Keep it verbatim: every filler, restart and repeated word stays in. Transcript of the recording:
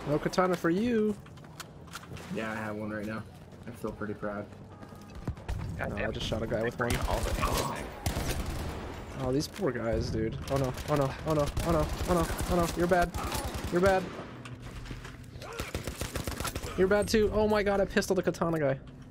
No katana for you. Yeah, I have one right now. I feel pretty proud. No, Goddamn. I just shot a guy with one. All the ammo. Oh, these poor guys, dude. Oh no, oh no, oh no, oh no, oh no, oh no. You're bad. You're bad. You're bad too. Oh my god, I pistoled the katana guy.